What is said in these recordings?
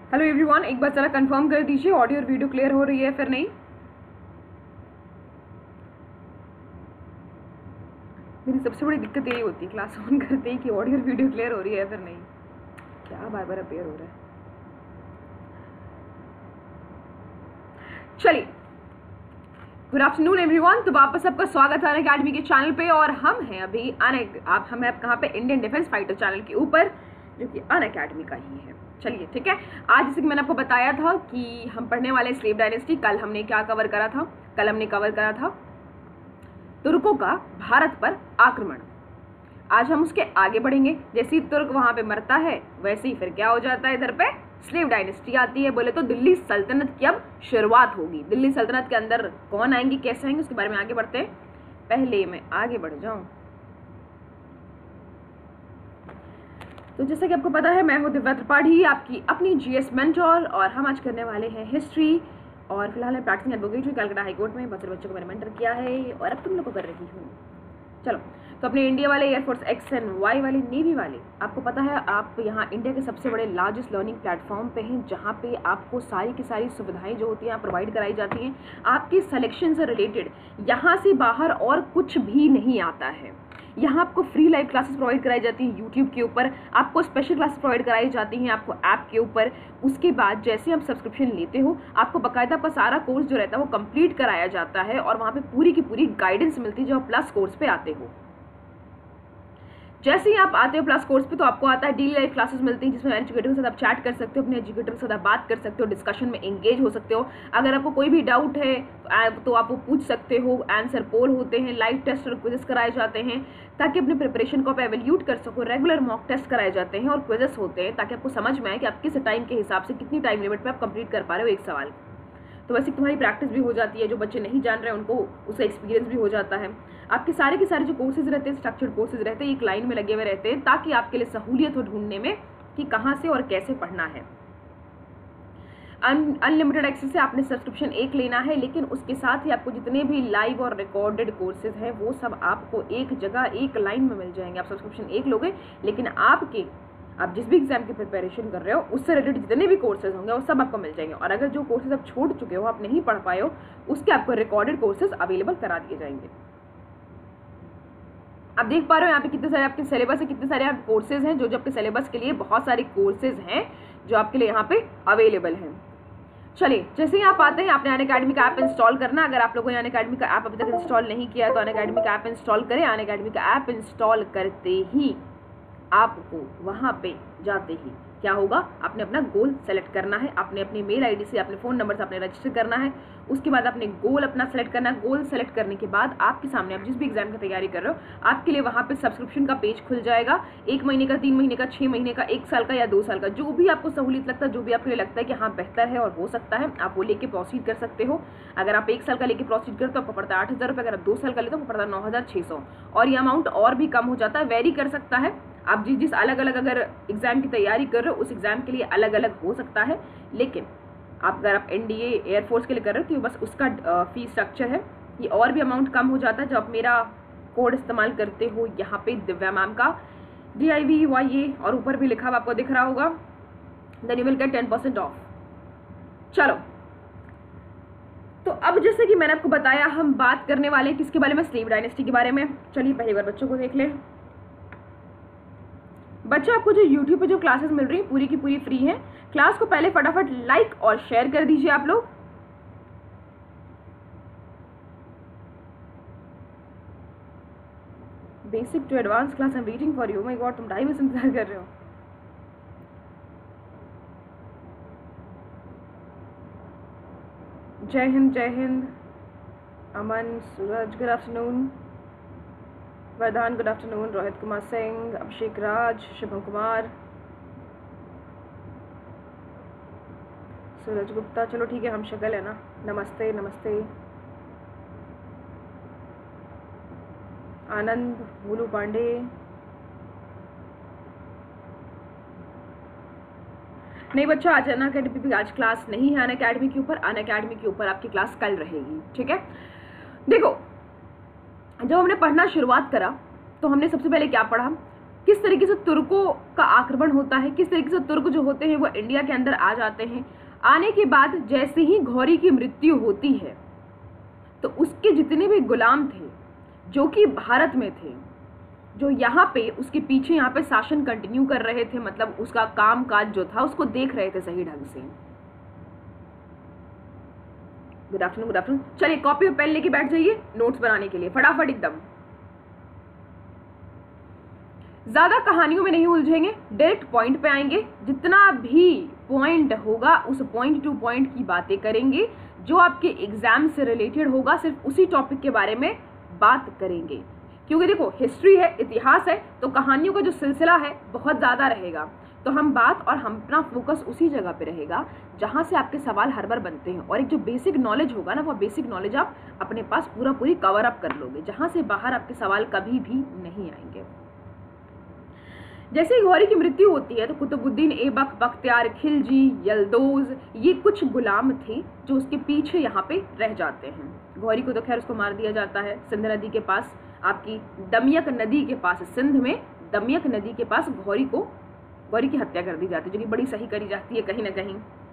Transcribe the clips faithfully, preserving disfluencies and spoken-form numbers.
Hello everyone, एक बार जरा confirm कर दीजिए ऑडियो और वीडियो क्लियर हो रही है फिर नहीं। मेरी सबसे बड़ी दिक्कत यही होती है क्लास ऑन करते ही कि ऑडियो और वीडियो क्लियर हो रही है फिर नहीं। क्या बार बार अपेयर हो रहा है। चलिए, गुड आफ्टरनून एवरीवन। तो वापस सबका स्वागत है अनअकैडमी के चैनल पे। और हम हैं अभी अन आप हम हैं कहाँ पे, इंडियन डिफेंस फाइटर चैनल के ऊपर, जो कि अनअकैडमी का ही है। चलिए ठीक है, आज जैसे कि मैंने आपको बताया था कि हम पढ़ने वाले स्लेव डायनेस्टी। कल हमने क्या कवर करा था? कल हमने कवर करा था तुर्कों का भारत पर आक्रमण। आज हम उसके आगे बढ़ेंगे। जैसे ही तुर्क वहां पे मरता है वैसे ही फिर क्या हो जाता है, इधर पे स्लेव डायनेस्टी आती है। बोले तो दिल्ली सल्तनत की अब शुरुआत होगी। दिल्ली सल्तनत के अंदर कौन आएंगे, कैसे आएंगे, उसके बारे में आगे बढ़ते हैं। पहले मैं आगे बढ़ जाऊं तो जैसा कि आपको पता है, मैं हूं दिव्या त्रिपाठी, आपकी अपनी जीएस मेंटोर, और हम आज करने वाले हैं हिस्ट्री। और फिलहाल मैं प्रैक्टिसिंग एडवोकेट कलकत्ता हाईकोर्ट में बहुत सारे बच्चों को मैंने मेंटर किया है और अब तुम लोग को कर रही हूँ। चलो, तो अपने इंडिया वाले, एयरफोर्स एक्स एंड वाई वाले, नेवी वाले, आपको पता है आप यहाँ इंडिया के सबसे बड़े लार्जेस्ट लर्निंग प्लेटफॉर्म पे हैं, जहाँ पे आपको सारी की सारी सुविधाएं जो होती हैं प्रोवाइड कराई जाती हैं। आपकी सिलेक्शन से रिलेटेड यहाँ से बाहर और कुछ भी नहीं आता है। यहाँ आपको फ्री लाइव क्लासेस प्रोवाइड कराई जाती हैं यूट्यूब के ऊपर, आपको स्पेशल क्लासेस प्रोवाइड कराई जाती हैं आपको ऐप के ऊपर। उसके बाद जैसे आप सब्सक्रिप्शन लेते हो, आपको बाकायदा आपका सारा कोर्स जो रहता है वो कंप्लीट कराया जाता है और वहाँ पे पूरी की पूरी गाइडेंस मिलती है जब आप प्लस कोर्स पे आते हो। जैसे ही आप आते हो प्लस कोर्स पे तो आपको आता है डेली लाइफ क्लासेस मिलती हैं, जिसमें एजुकेटर के साथ आप चैट कर सकते हो, अपने एजुकेटर के साथ आप बात कर सकते हो, डिस्कशन में एंगेज हो सकते हो। अगर आपको कोई भी डाउट है तो आप वो पूछ सकते हो। आंसर पोल होते हैं, लाइव टेस्ट और क्विजेस कराए जाते हैं ताकि अपने प्रिपरेशन को आप एवेल्यूट कर सको। रेगुलर मॉक टेस्ट कराए जाते हैं और क्विजेस होते हैं ताकि आपको समझ में आए कि आप किस टाइम के हिसाब से कितनी टाइम लिमिट में आप कंप्लीट कर पा रहे हो एक सवाल। तो वैसे तुम्हारी प्रैक्टिस भी हो जाती है, जो बच्चे नहीं जान रहे हैं उनको उसका एक्सपीरियंस भी हो जाता है। आपके सारे के सारे जो कोर्सेज रहते हैं, स्ट्रक्चर्ड कोर्सेज रहते हैं, एक लाइन में लगे हुए रहते हैं ताकि आपके लिए सहूलियत हो ढूंढने में कि कहाँ से और कैसे पढ़ना है। अनलिमिटेड एक्सेस से आपने सब्सक्रिप्शन एक लेना है, लेकिन उसके साथ ही आपको जितने भी लाइव और रिकॉर्डेड कोर्सेज हैं वो सब आपको एक जगह एक लाइन में मिल जाएंगे। आप सब्सक्रिप्शन एक लोगे, लेकिन आपके आप जिस भी एग्जाम की प्रिपरेशन कर रहे हो उससे रिलेटेड जितने भी कोर्सेज होंगे वो सब आपको मिल जाएंगे। और अगर जो कोर्सेज आप छोड़ चुके हो, आप नहीं पढ़ पाए हो, उसके आपको रिकॉर्डेड कोर्सेज अवेलेबल करा दिए जाएंगे। आप देख पा रहे हो यहाँ पे कितने सारे आपके सिलेबस है, कितने सारे आप कोर्सेज हैं जो जो आपके सिलेबस के लिए बहुत सारे कोर्सेज हैं जो आपके लिए यहाँ पे अवेलेबल हैं। चलिए, जैसे ही आप आते हैं आपने अनअकैडमी का ऐप इंस्टॉल करना। अगर आप लोगों ने अनअकैडमी का ऐप अभी तक इंस्टॉल नहीं किया तो अनअकैडमी का ऐप इंस्टॉल करें। अनअकैडमी का ऐप इंस्टॉल करते ही आपको वहां पे जाते ही क्या होगा, आपने अपना गोल सेलेक्ट करना है। आपने अपनी मेल आईडी से, अपने फ़ोन नंबर से आपने रजिस्टर करना है। उसके बाद आपने गोल अपना सेलेक्ट करना है। गोल सेलेक्ट करने के बाद आपके सामने, आप जिस भी एग्जाम की तैयारी कर रहे हो, आपके लिए वहाँ पे सब्सक्रिप्शन का पेज खुल जाएगा। एक महीने का, तीन महीने का, छः महीने का, एक साल का या दो साल का, जो भी आपको सहूलियत लगता है, जो भी आपके लिए लगता है कि हाँ बेहतर है और हो सकता है, आप वो लेके प्रोसीड कर सकते हो। अगर आप एक साल का लेके प्रोसीड करते हो आपको पड़ता है आठ हज़ार रुपये। अगर आप दो साल का लेते हो आपको पड़ता है नौ हज़ार छः सौ। और ये अमाउंट और भी कम हो जाता है, वेरी कर सकता है। आप जिस जिस अलग अलग अगर एग्जाम की तैयारी कर रहे हो उस एग्जाम के लिए अलग अलग हो सकता है। लेकिन आप अगर आप एनडीए, एयरफोर्स के लिए कर रहे हो तो बस उसका फीस स्ट्रक्चर है। ये और भी अमाउंट कम हो जाता है जब आप मेरा कोड इस्तेमाल करते हो यहाँ पे, दिव्या मैम का D I V Y A, और ऊपर भी लिखा हुआ आपको दिख रहा होगा, then you will get ten percent off. चलो, तो अब जैसे कि मैंने आपको बताया, हम बात करने वाले हैं किसके बारे में, स्लेव डायनेस्टी के बारे में। चलिए पहली बार बच्चों को देख लें। बच्चों, आपको जो यूट्यूब पे जो क्लासेस मिल रही हैं पूरी की पूरी फ्री हैं। क्लास को पहले फटाफट लाइक और शेयर कर दीजिए आप लोग। Basic to advance class I am waiting for you. My god, तुम ढाई बजे इंतजार कर रहे हो। Jai Hind, Jai Hind. Aman, Suraj, good afternoon. Vardan, good afternoon. Rohit Kumar Singh, Abhishek Raj, Shubham Kumar, Suraj Gupta, चलो ठीक है, हम शक्ल है ना। नमस्ते, नमस्ते। आनंद, भूलू पांडे, नहीं बच्चों, आज अनअकैडमी पे आज क्लास नहीं है अनअकैडमी के ऊपर। अनअकैडमी के ऊपर आपकी क्लास कल रहेगी, ठीक है। देखो, जब हमने पढ़ना शुरुआत करा तो हमने सबसे पहले क्या पढ़ा, किस तरीके से तुर्कों का आक्रमण होता है, किस तरीके से तुर्क जो होते हैं वो इंडिया के अंदर आ जाते हैं। आने के बाद जैसे ही घौरी की मृत्यु होती है तो उसके जितने भी गुलाम थे जो कि भारत में थे, जो यहाँ पे उसके पीछे यहाँ पे शासन कंटिन्यू कर रहे थे, मतलब उसका काम काज जो था उसको देख रहे थे सही ढंग से। Good afternoon, good afternoon. चलिए कॉपी और पेन लेके बैठ जाइए नोट्स बनाने के लिए फटाफट एकदम। ज्यादा कहानियों में नहीं उलझेंगे, डायरेक्ट पॉइंट पे आएंगे। जितना भी पॉइंट होगा उस पॉइंट टू पॉइंट की बातें करेंगे, जो आपके एग्जाम से रिलेटेड होगा सिर्फ उसी टॉपिक के बारे में बात करेंगे। क्योंकि देखो हिस्ट्री है, इतिहास है, तो कहानियों का जो सिलसिला है बहुत ज़्यादा रहेगा, तो हम बात और हम अपना फोकस उसी जगह पे रहेगा जहाँ से आपके सवाल हर बार बनते हैं। और एक जो बेसिक नॉलेज होगा ना, वो बेसिक नॉलेज आप अपने पास पूरा पूरी कवर अप कर लोगे, जहाँ से बाहर आपके सवाल कभी भी नहीं आएंगे। जैसे ही घौरी की मृत्यु होती है तो कुतुबुद्दीन ऐबक, बख्तियार खिलजी, यल्दोज, ये कुछ गुलाम थे जो उसके पीछे यहाँ पे रह जाते हैं। घौरी को तो खैर उसको मार दिया जाता है सिंध नदी के पास, आपकी दमयक नदी के पास, सिंध में दमयक नदी के पास घौरी को घौरी की हत्या कर दी जाती है, जो कि बड़ी सही करी जाती है कहीं ना कहीं।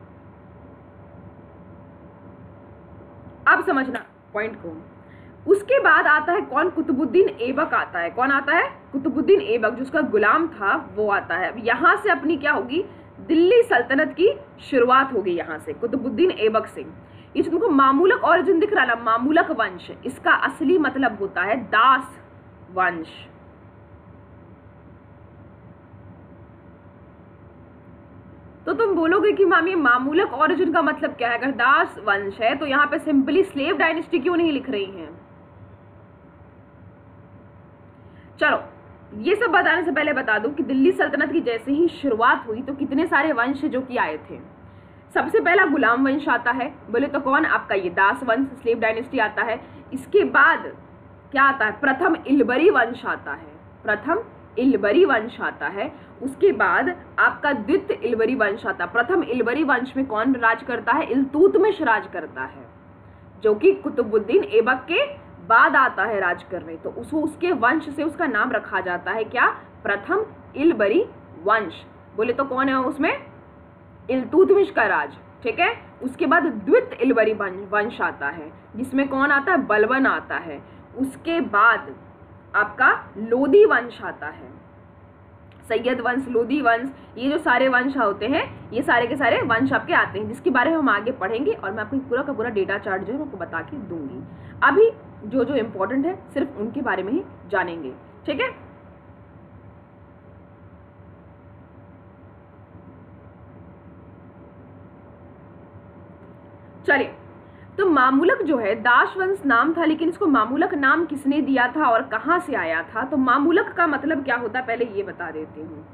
अब समझना पॉइंट को। उसके बाद आता है कौन? कुतुबुद्दीन ऐबक आता है। कौन आता है? कुतुबुद्दीन ऐबक, जो उसका गुलाम था वो आता है। अब यहाँ से अपनी क्या होगी? दिल्ली सल्तनत की शुरुआत होगी यहाँ से, कुतुबुद्दीन ऐबक से। ये तुमको मामूलक ऑरिजिन दिख रहा ना, मामूलक वंश, इसका असली मतलब होता है दास वंश। तो तुम बोलोगे कि मैम ये मामूलक ऑरिजिन का मतलब क्या है? अगर दास वंश है तो यहाँ पे सिंपली स्लेव डायनेस्टी क्यों नहीं लिख रही हैं? चलो ये सब बताने से पहले बता दूं कि दिल्ली सल्तनत की जैसे ही शुरुआत हुई तो कितने सारे वंश जो कि आए थे। सबसे पहला गुलाम वंश आता है, बोले तो कौन? आपका ये दास वंश, स्लेव डायनेस्टी आता है। इसके बाद क्या आता है? प्रथम इलबरी वंश आता है, प्रथम इलबरी वंश आता है। उसके बाद आपका द्वितीय इलबरी वंश आता है। प्रथम इलबरी वंश में कौन राज करता है? इल्तुतमिश राज करता है, जो कि कुतुबुद्दीन ऐबक के बाद आता है राज करने। तो उसको उसके वंश से उसका नाम रखा जाता है क्या? प्रथम इलबरी वंश। बोले तो कौन है उसमें? इल्तुतमिश का राज, ठीक है। उसके बाद द्वितीय इलबरी वंश आता है, जिसमें कौन आता है? बलबन आता है। उसके बाद आपका लोदी वंश आता है, सैयद वंश, लोदी वंश, ये जो सारे वंश होते हैं ये सारे के सारे वंश आपके आते हैं, जिसके बारे में हम आगे पढ़ेंगे और मैं आपको पूरा का पूरा डेटा चार्ट जो है मैं आपको बता के दूंगी। अभी जो जो इम्पोर्टेंट है सिर्फ उनके बारे में ही जानेंगे, ठीक है। चलिए, तो मामूलक जो है दास वंश नाम था, लेकिन इसको मामूलक नाम किसने दिया था और कहां से आया था? तो मामूलक का मतलब क्या होता है पहले ये बता देती हूँ।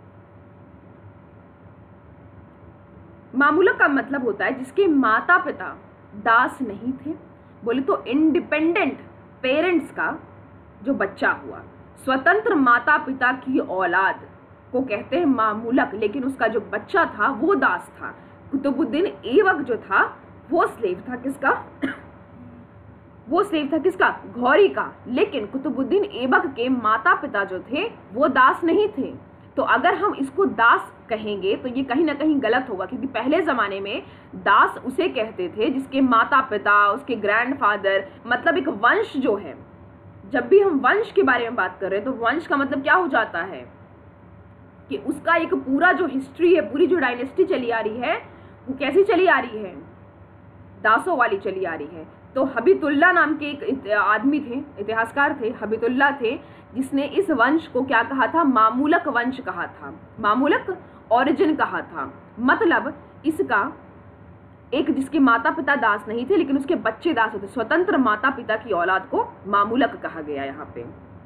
मामूलक का मतलब होता है जिसके माता पिता दास नहीं थे, बोले तो इंडिपेंडेंट पेरेंट्स का जो बच्चा हुआ, स्वतंत्र माता पिता की औलाद को कहते हैं मामूलक, लेकिन उसका जो बच्चा था वो दास था। कुतुबुद्दीन ऐबक जो था वो स्लेव था, किसका? वो स्लेव था किसका? घौरी का। लेकिन कुतुबुद्दीन ऐबक के माता पिता जो थे वो दास नहीं थे। तो अगर हम इसको दास कहेंगे तो ये कहीं ना कहीं गलत होगा, क्योंकि पहले जमाने में दास उसे कहते थे जिसके माता पिता, उसके ग्रैंडफादर, मतलब एक वंश जो है, जब भी हम वंश के बारे में बात कर रहे हैं तो वंश का मतलब क्या हो जाता है कि उसका एक पूरा जो हिस्ट्री है, पूरी जो डायनेस्टी चली आ रही है वो कैसी चली आ रही है? दासों वाली चली आ रही है। तो हबीतुल्लाह नाम के एक आदमी थे, इतिहासकार थे, हबीतुल्लाह थे, जिसने इस वंश को क्या कहा था? मामूलक वंश कहा था, मामूलक ओरिजिन कहा था। मतलब इसका एक जिसके माता पिता दास नहीं थे लेकिन उसके बच्चे दास होते, स्वतंत्र माता पिता की औलाद को मामूलक कहा गया यहाँ पे।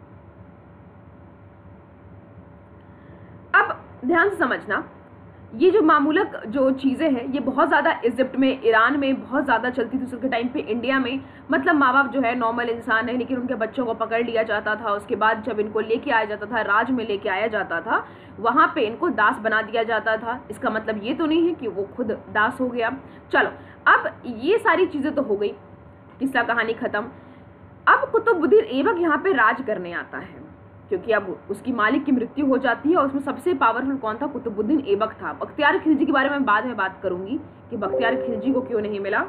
अब ध्यान से समझना, ये जो मामूलक जो चीज़ें हैं ये बहुत ज़्यादा इजिप्ट में, ईरान में बहुत ज़्यादा चलती थी उसके टाइम पे। इंडिया में मतलब माँ बाप जो है नॉर्मल इंसान है, लेकिन उनके बच्चों को पकड़ लिया जाता था। उसके बाद जब इनको लेके आया जाता था, राज में लेके आया जाता था, वहाँ पे इनको दास बना दिया जाता था। इसका मतलब ये तो नहीं है कि वो खुद दास हो गया। चलो, अब ये सारी चीज़ें तो हो गई, किस्सा कहानी ख़त्म। अब कुतुबुद्दीन ऐबक यहाँ पे राज करने आता है। क्योंकि अब उसकी मालिक की मृत्यु हो जाती है और उसमें सबसे पावरफुल कौन था? कुतुबुद्दीन ऐबक था। बख्तियार खिलजी के बारे में बाद में बात करूंगी कि बख्तियार खिलजी को क्यों नहीं मिला।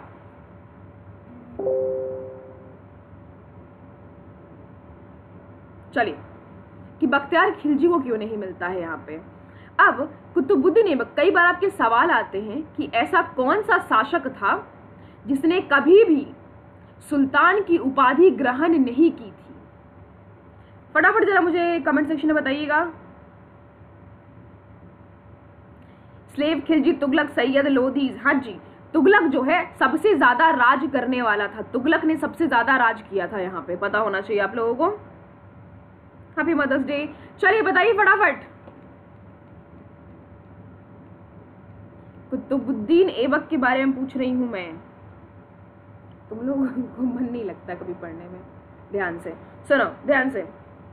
चलिए कि बख्तियार खिलजी को क्यों नहीं मिलता है यहाँ पे। अब कुतुबुद्दीन ऐबक, कई बार आपके सवाल आते हैं कि ऐसा कौन सा शासक था जिसने कभी भी सुल्तान की उपाधि ग्रहण नहीं की थी? फटाफट जरा मुझे कमेंट सेक्शन में बताइएगा। स्लेव, खिलजी, तुगलक, सैयद, लोदीज। हाँ जी, तुगलक जो है सबसे ज्यादा राज करने वाला था। तुगलक ने सबसे ज्यादा राज किया था, यहाँ पे पता होना चाहिए आप लोगों को। Happy mother's day. चलिए बताइए फटाफट। कुतुबुद्दीन ऐबक के बारे में पूछ रही हूं मैं, तुम लोगों को मन नहीं लगता कभी पढ़ने में। ध्यान से सुनो, ध्यान से।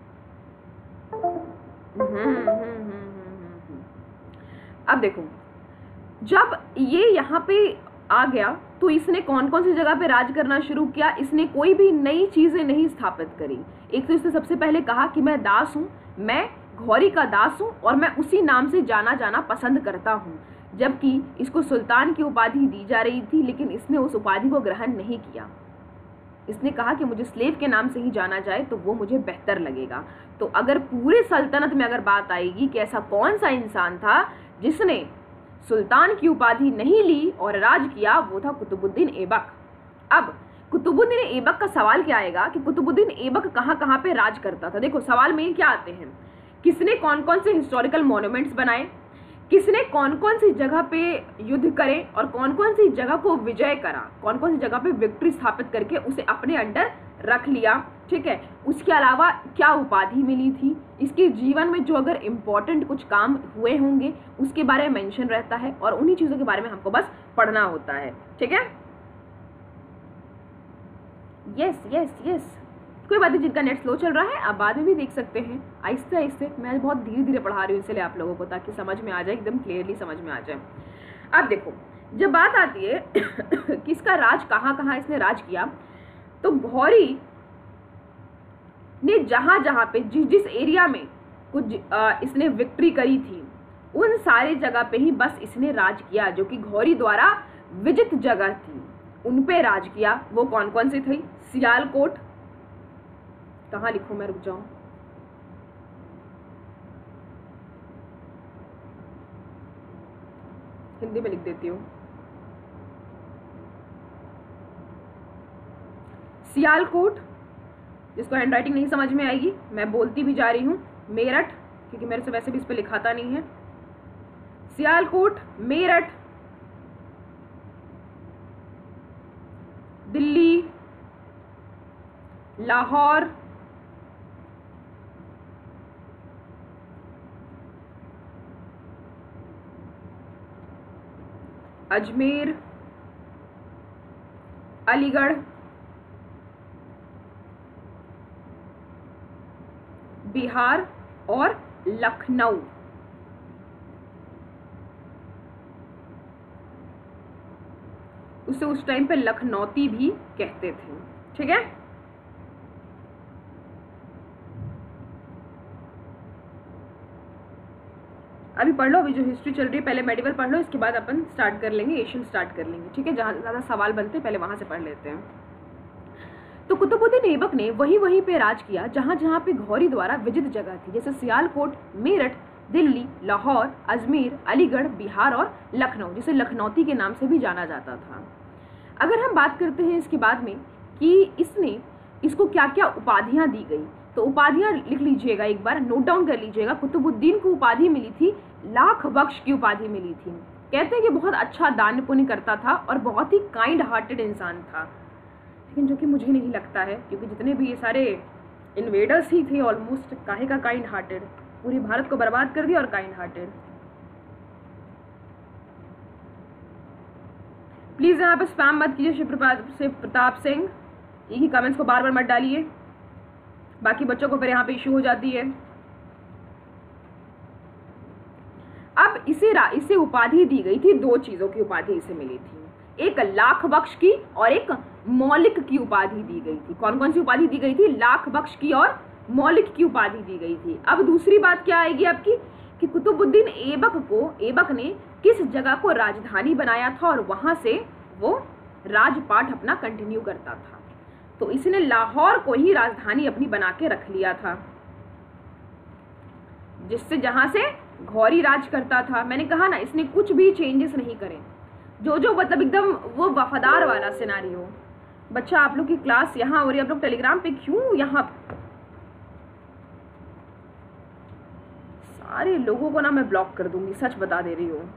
अब देखो, जब ये यहाँ पे आ गया तो इसने कौन कौन सी जगह पे राज करना शुरू किया? इसने कोई भी नई चीजें नहीं स्थापित करी। एक तो इसने सबसे पहले कहा कि मैं दास हूं, मैं घौरी का दास हूं और मैं उसी नाम से जाना जाना पसंद करता हूं, जबकि इसको सुल्तान की उपाधि दी जा रही थी, लेकिन इसने उस उपाधि को ग्रहण नहीं किया। इसने कहा कि मुझे स्लेव के नाम से ही जाना जाए तो वो मुझे बेहतर लगेगा। तो अगर पूरे सल्तनत में अगर बात आएगी कि ऐसा कौन सा इंसान था जिसने सुल्तान की उपाधि नहीं ली और राज किया, वो था कुतुबुद्दीन ऐबक। अब कुतुबुद्दीन ऐबक का सवाल क्या आएगा कि कुतुबुद्दीन ऐबक कहाँ कहाँ पे राज करता था। देखो सवाल में क्या आते हैं, किसने कौन कौन से हिस्टोरिकल मॉन्यूमेंट्स बनाए, किसने कौन कौन सी जगह पे युद्ध करे और कौन कौन सी जगह को विजय करा, कौन कौन सी जगह पे विक्ट्री स्थापित करके उसे अपने अंडर रख लिया, ठीक है। उसके अलावा क्या उपाधि मिली थी, इसके जीवन में जो अगर इम्पोर्टेंट कुछ काम हुए होंगे उसके बारे में मेंशन रहता है, और उन्हीं चीजों के बारे में हमको बस पढ़ना होता है, ठीक है। यस यस यस कोई बात नहीं, जिनका नेट स्लो चल रहा है आप बाद में भी देख सकते हैं, आहिस्ते आहिस्ते। मैं बहुत धीरे धीरे पढ़ा रही हूँ इसलिए आप लोगों को, ताकि समझ में आ जाए, एकदम क्लियरली समझ में आ जाए। अब देखो, जब बात आती है कि इसका राज कहाँ कहाँ इसने राज किया, तो घौरी ने जहां जहां पे जिस जिस एरिया में कुछ आ, इसने विक्ट्री करी थी, उन सारे जगह पे ही बस इसने राज किया, जो कि घौरी द्वारा विजित जगह थी उन पे राज किया। वो कौन कौन सी थी? सियालकोट, कहाँ लिखूं मैं, रुक जाऊं, हिंदी में लिख देती हूँ। सियालकोट, जिसको हैंड राइटिंग नहीं समझ में आएगी मैं बोलती भी जा रही हूँ, मेरठ, क्योंकि मेरे से वैसे भी इस पे लिखाता नहीं है। सियालकोट, मेरठ, दिल्ली, लाहौर, अजमेर, अलीगढ़, बिहार और लखनऊ। उसे उस टाइम पे लखनौती भी कहते थे, ठीक है। अभी पढ़ लो, अभी जो हिस्ट्री चल रही है पहले मेडिवल पढ़ लो, इसके बाद अपन स्टार्ट कर लेंगे, एशियन स्टार्ट कर लेंगे, ठीक है। जहां ज्यादा सवाल बनते हैं पहले वहां से पढ़ लेते हैं। तो कुतुबुद्दीन ऐबक ने वहीं वहीं पे राज किया जहां जहां पे घौरी द्वारा विजित जगह थी, जैसे सियालकोट, मेरठ, दिल्ली, लाहौर, अजमेर, अलीगढ़, बिहार और लखनऊ, जिसे लखनौती के नाम से भी जाना जाता था। अगर हम बात करते हैं इसके बाद में कि इसने इसको क्या क्या उपाधियां दी गई, तो उपाधियां लिख लीजिएगा, एक बार नोट डाउन कर लीजिएगा। कुतुबुद्दीन को उपाधि मिली थी लाख बख्श की उपाधि मिली थी। कहते हैं कि बहुत अच्छा दान पुण्य करता था और बहुत ही काइंड हार्टेड इंसान था, लेकिन जो कि मुझे नहीं लगता है, क्योंकि जितने भी ये सारे इन्वेडर्स ही थे ऑलमोस्ट काहे का काइंड हार्टेड, पूरी भारत को बर्बाद कर दिया और काइंड हार्टेड। प्लीज यहाँ पे स्पैम मत कीजिए शिव प्रताप सिंह, यही कमेंट्स को बार बार मत डालिए, बाकी बच्चों को फिर यहाँ पे इश्यू हो जाती है। अब इसे इसे उपाधि दी गई थी, दो चीजों की उपाधि इसे मिली थी, एक लाख बख्श की और एक मौलिक की उपाधि दी गई थी। कौन कौन सी उपाधि दी गई थी? लाख बख्श की और मौलिक की उपाधि दी गई थी। अब दूसरी बात क्या आएगी आपकी कि कुतुबुद्दीन ऐबक को ऐबक ने किस जगह को राजधानी बनाया था और वहां से वो राजपाट अपना कंटिन्यू करता था। तो इसने लाहौर को ही राजधानी अपनी बना के रख लिया था, जिससे जहां से घौरी राज करता था। मैंने कहा ना इसने कुछ भी चेंजेस नहीं करे, जो जो मतलब एकदम वो वफादार वाला सिनारियो। बच्चा आप लोग की क्लास यहाँ हो रही है, आप लोग टेलीग्राम पे क्यों यहाँ सारे लोगों को ना मैं ब्लॉक कर दूंगी, सच बता दे रही हूँ।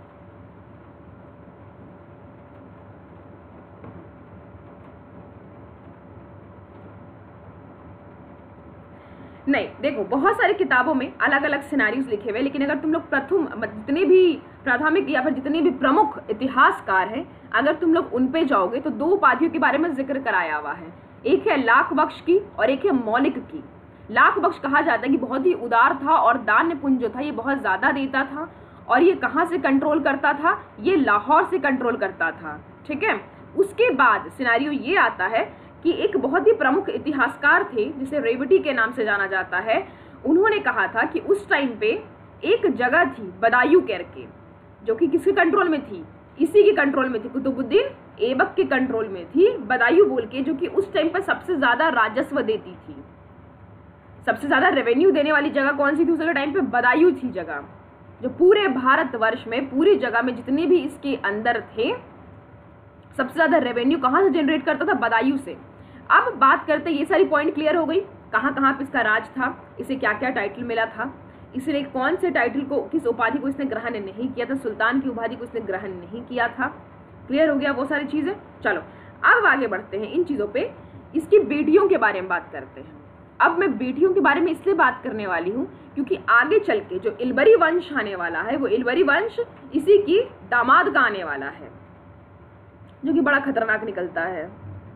नहीं देखो, बहुत सारी किताबों में अलग अलग सिनारियोस लिखे हुए, लेकिन अगर तुम लोग प्रथम जितने भी प्राथमिक या फिर जितने भी प्रमुख इतिहासकार हैं, अगर तुम लोग उन पे जाओगे तो दो उपाधियों के बारे में जिक्र कराया हुआ है। एक है लाख बख्श की और एक है मौलिक की। लाख बख्श कहा जाता है कि बहुत ही उदार था और दान पुण्य जो था ये बहुत ज्यादा देता था, और ये कहाँ से कंट्रोल करता था, ये लाहौर से कंट्रोल करता था। ठीक है, उसके बाद सिनारियो ये आता है कि एक बहुत ही प्रमुख इतिहासकार थे जिसे रेवती के नाम से जाना जाता है। उन्होंने कहा था कि उस टाइम पे एक जगह थी बदायूं करके, जो कि किसके कंट्रोल में थी, इसी के कंट्रोल में थी, कुतुबुद्दीन ऐबक के कंट्रोल में थी बदायूं बोल के, जो कि उस टाइम पर सबसे ज्यादा राजस्व देती थी। सबसे ज्यादा रेवेन्यू देने वाली जगह कौन सी थी उस टाइम पे? बदायूं थी जगह, जो पूरे भारतवर्ष में पूरी जगह में जितने भी इसके अंदर थे सबसे ज्यादा रेवेन्यू कहाँ से जनरेट करता था? बदायूं से। अब बात करते, ये सारी पॉइंट क्लियर हो गई, कहाँ कहाँ पे इसका राज था, इसे क्या क्या टाइटल मिला था, इसने कौन से टाइटल को, किस उपाधि को इसने ग्रहण नहीं किया था, सुल्तान की उपाधि को इसने ग्रहण नहीं किया था। क्लियर हो गया वो सारी चीजें। चलो अब आगे बढ़ते हैं इन चीजों पे। इसकी बेटियों के बारे में बात करते हैं। अब मैं बेटियों के बारे में इसलिए बात करने वाली हूँ क्योंकि आगे चल के जो इलबरी वंश आने वाला है वो इलबरी वंश इसी की दामाद का आने वाला है, जो कि बड़ा खतरनाक निकलता है।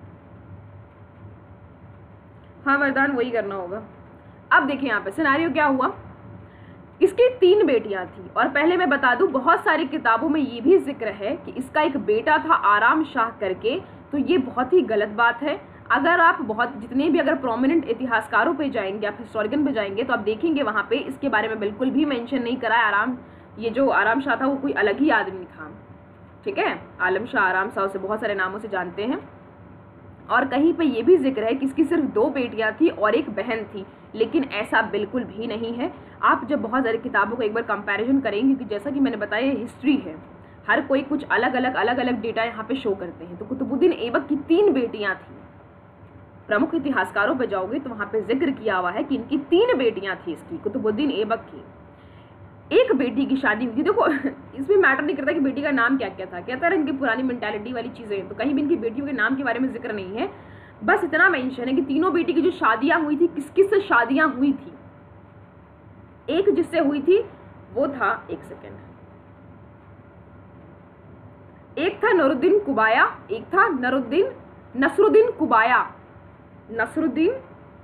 हाँ वरदान वही करना होगा। अब देखिए यहाँ पे सिनारियो क्या हुआ। इसकी तीन बेटियां थी, और पहले मैं बता दूं बहुत सारी किताबों में ये भी जिक्र है कि इसका एक बेटा था आराम शाह करके, तो ये बहुत ही गलत बात है। अगर आप बहुत जितने भी अगर प्रोमिनेंट इतिहासकारों पे जाएंगे, आप हिस्टोरिकन पे जाएंगे, तो आप देखेंगे वहाँ पे इसके बारे में बिल्कुल भी मेंशन नहीं करा है। आराम ये जो आराम शाह था वो कोई अलग ही आदमी था। ठीक है, आलम शाह आराम शाह उसे बहुत सारे नामों से जानते हैं। और कहीं पे ये भी जिक्र है कि इसकी सिर्फ दो बेटियां थी और एक बहन थी, लेकिन ऐसा बिल्कुल भी नहीं है। आप जब बहुत सारी किताबों को एक बार कंपैरिजन करेंगे, क्योंकि जैसा कि मैंने बताया हिस्ट्री है, हर कोई कुछ अलग अलग अलग अलग डेटा यहाँ पे शो करते हैं। तो कुतुबुद्दीन ऐबक की तीन बेटियां थी। प्रमुख इतिहासकारों पे जाओगे तो वहां पे जिक्र किया हुआ है कि इनकी तीन बेटियां थी, इसकी कुतुबुद्दीन ऐबक की। एक बेटी की शादी हुई थी। देखो इसमें मैटर नहीं करता कि बेटी का नाम क्या क्या था, कहता है इनकी पुरानी मेंटालिटी वाली चीजें, तो कहीं भी इनकी बेटियों के नाम के बारे में जिक्र नहीं है। बस इतना मेंशन है कि तीनों बेटी की जो शादियां हुई थी, किस किस से शादियां हुई थी। एक जिससे हुई थी वो था, एक सेकेंड, एक था नूरुद्दीन कुबाया, एक था नरुद्दीन नसरुद्दीन कुबाया, नसरुद्दीन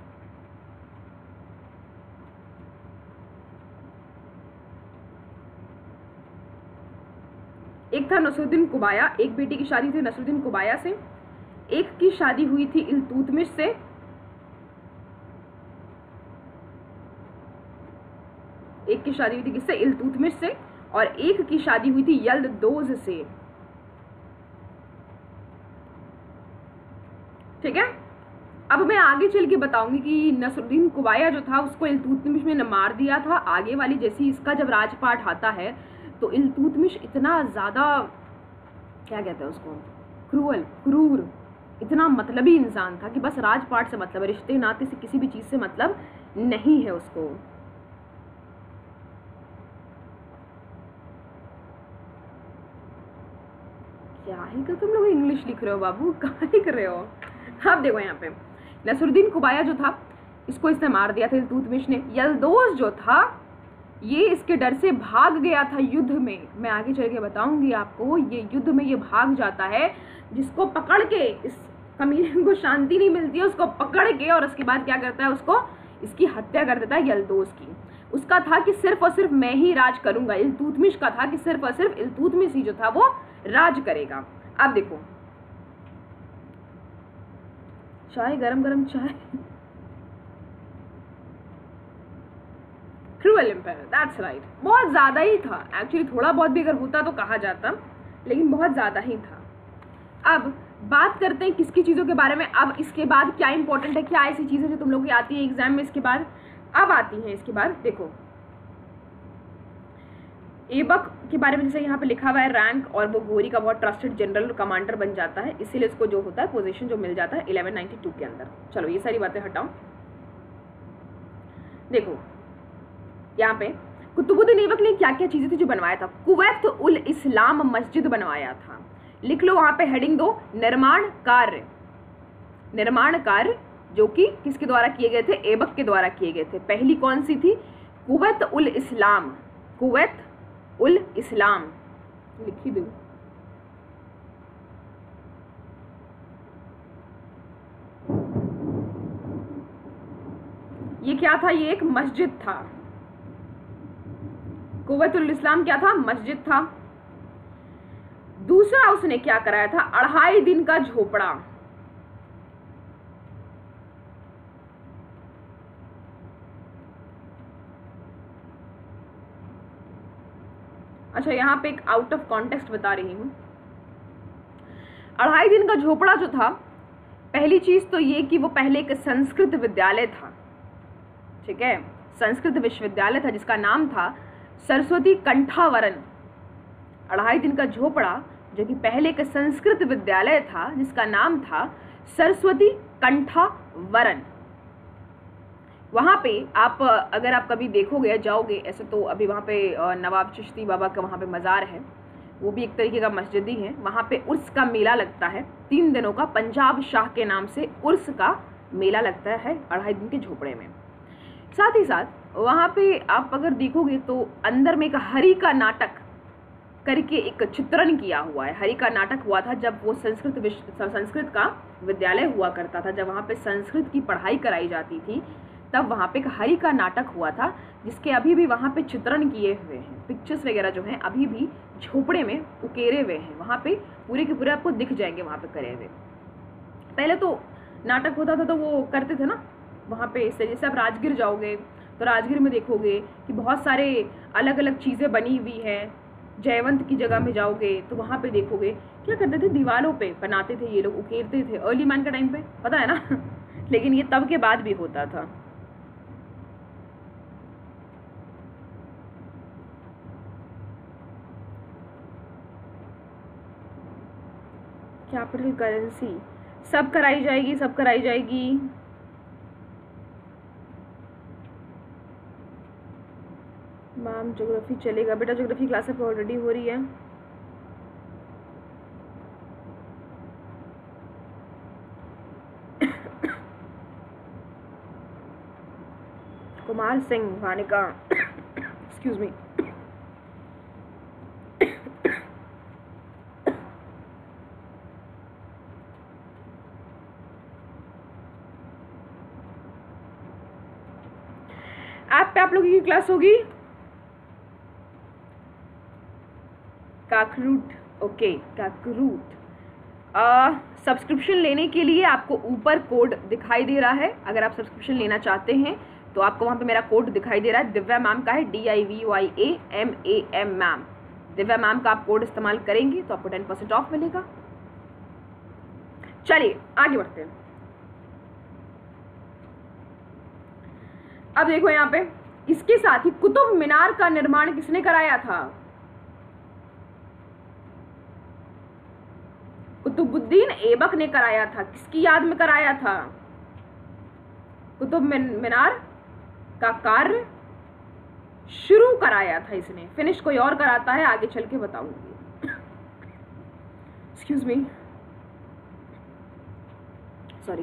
एक था नसरुद्दीन कुबाया। एक बेटी की शादी थी नसरुद्दीन कुबाया से, एक की शादी हुई थी इल्तुतमिश से, एक की शादी हुई थी किससे? इल्तुतमिश से, और एक की शादी हुई थी यल्दोज से। ठीक है, अब मैं आगे चल के बताऊंगी कि नसरुद्दीन कुबाया जो था उसको इल्तुतमिश ने मार दिया था। आगे वाली जैसी इसका जब राजपाट आता है तो इल्तुतमिश इतना ज्यादा, क्या कहते हैं उसको, क्रूअल, क्रूर, इतना मतलबी इंसान था कि बस राजपाट से मतलब, रिश्ते नाते से किसी भी चीज से मतलब नहीं है उसको। क्या ही कर तुम लोग इंग्लिश लिख रहे हो बाबू, कहाँ लिख रहे हो? अब देखो यहाँ पे नसरुद्दीन कुबाया जो था इसको इसने मार दिया था इल्तुतमिश ने। यल्दोज जो था ये इसके डर से भाग गया था युद्ध में। मैं आगे चल के बताऊंगी आपको, ये युद्ध में ये भाग जाता है, जिसको पकड़ के, इस कमीने को शांति नहीं मिलती है, उसको पकड़ के और उसके बाद क्या करता है, उसको इसकी हत्या कर देता है यल्दोज की। उसका था कि सिर्फ और सिर्फ मैं ही राज करूंगा। इल्तुतमिश का था कि सिर्फ और सिर्फ इल्तुतमिश ही जो था वो राज करेगा। अब देखो चाय, गरम गरम चाय। Cruel empire, that's right. बहुत ज़्यादा ही था एक्चुअली, थोड़ा बहुत भी अगर होता तो कहा जाता, लेकिन बहुत ज़्यादा ही था। अब बात करते हैं किसकी चीज़ों के बारे में। अब इसके बाद क्या इंपॉर्टेंट है, क्या ऐसी चीज़ें जो तुम लोग की आती है एग्जाम में इसके बाद, अब आती हैं इसके बाद। देखो ऐबक के बारे में जैसे यहाँ पे लिखा हुआ है रैंक, और वो घोरी का बहुत ट्रस्टेड जनरल कमांडर बन जाता है, इसीलिए उसको जो होता है पोजीशन जो मिल जाता है इलेवन नाइंटी टू के अंदर। चलो ये सारी बातें हटाओ। देखो यहाँ पे कुतुबुद्दीन ऐबक ने क्या क्या चीजें थी जो बनवाया था। कुवैत उल इस्लाम मस्जिद बनवाया था। लिख लो वहां पे हेडिंग दो, निर्माण कार्य। निर्माण कार्य जो कि किसके द्वारा किए गए थे, ऐबक के द्वारा किए गए थे। पहली कौन सी थी, कुवैत उल इस्लाम, कुवैत उल इस्लाम लिखी दो। ये क्या था, ये एक मस्जिद था। कुवैत उल इस्लाम क्या था, मस्जिद था। दूसरा उसने क्या कराया था, अढ़ाई दिन का झोपड़ा। अच्छा यहां पे एक आउट ऑफ कॉन्टेक्स्ट बता रही हूं। अढ़ाई दिन का झोपड़ा जो था, पहली चीज तो ये कि वो पहले एक संस्कृत विद्यालय था, ठीक है, संस्कृत विश्वविद्यालय था जिसका नाम था सरस्वती कंठावरन। अढ़ाई दिन का झोपड़ा जो कि पहले एक संस्कृत विद्यालय था जिसका नाम था सरस्वती कंठावरन। वहाँ पे आप अगर आप कभी देखोगे जाओगे ऐसे तो अभी वहाँ पे नवाब चिश्ती बाबा का वहाँ पे मज़ार है, वो भी एक तरीके का मस्जिद ही है। वहाँ पे उर्स का मेला लगता है तीन दिनों का, पंजाब शाह के नाम से उर्स का मेला लगता है अढ़ाई दिन के झोपड़े में। साथ ही साथ वहाँ पे आप अगर देखोगे तो अंदर में एक हरि का नाटक करके एक चित्रण किया हुआ है। हरि का नाटक हुआ था जब वो संस्कृत संस्कृत का विद्यालय हुआ करता था, जब वहाँ पे संस्कृत की पढ़ाई कराई जाती थी, तब वहाँ पे एक हरि का नाटक हुआ था जिसके अभी भी वहाँ पे चित्रण किए हुए हैं, पिक्चर्स वगैरह जो हैं अभी भी झोपड़े में उकेरे हुए हैं। वहाँ पे पूरे के पूरे आपको दिख जाएंगे वहाँ पे करे हुए। पहले तो नाटक होता था तो वो करते थे ना वहाँ पे, इस जैसे आप राजगीर जाओगे तो राजगीर में देखोगे कि बहुत सारे अलग अलग चीज़ें बनी हुई हैं। जयवंत की जगह में जाओगे तो वहाँ पे देखोगे क्या करते थे, दीवारों पे बनाते थे ये लोग, उकेरते थे अर्ली मैन का टाइम पे, पता है ना लेकिन ये तब के बाद भी होता था। कैपिटल करेंसी सब कराई जाएगी, सब कराई जाएगी। मैम ज्योग्राफी चलेगा बेटा, ज्योग्राफी क्लास पे ऑलरेडी हो रही है। Kumar Singh Vanika excuse me. App पे आप लोगों की क्लास होगी काकरूट, ओके काकरूट। सब्सक्रिप्शन लेने के लिए आपको ऊपर कोड दिखाई दे रहा है, अगर आप सब्सक्रिप्शन लेना चाहते हैं तो आपको वहाँ पे मेरा कोड दिखाई दे रहा है, दिव्या मैम का है, D I V Y A M A M ma'am. Divya ma'am का आप कोड इस्तेमाल करेंगे तो आपको टेन परसेंट ऑफ मिलेगा। चलिए आगे बढ़ते हैं। अब देखो यहाँ पे इसके साथ ही कुतुब मीनार का निर्माण किसने कराया था, कुतुबुद्दीन ऐबक ने कराया था। किसकी याद में कराया था, कुतुब मीनार का कार्य शुरू कराया था इसने, फिनिश कोई और कराता है आगे चल के बताऊंगी। Excuse me, sorry.